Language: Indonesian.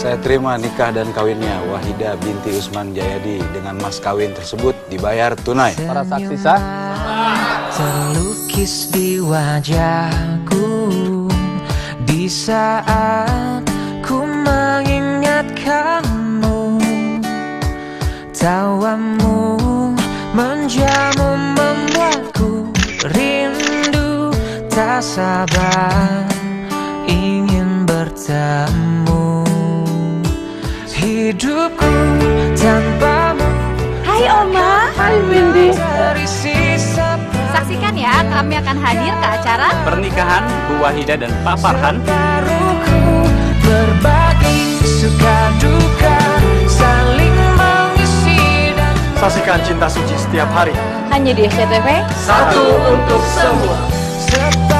Saya terima nikah dan kawinnya Wahida binti Usman Jayadi. Dengan mas kawin tersebut dibayar tunai. Para saksi sah. Terlukis di wajahku di saat ku mengingat kamu. Tawamu menjamu membuatku rindu, tak sabar ingin bertemu. Hidupku tanpamu. Hai Oma. Hai Windy. Saksikan ya, kami akan hadir ke acara Pernikahan Bu Wahida dan Pak Farhan. Berbagi suka duka, saling mengisi dan Saksikan Cinta Suci setiap hari. hanya di SCTV. Satu untuk semua.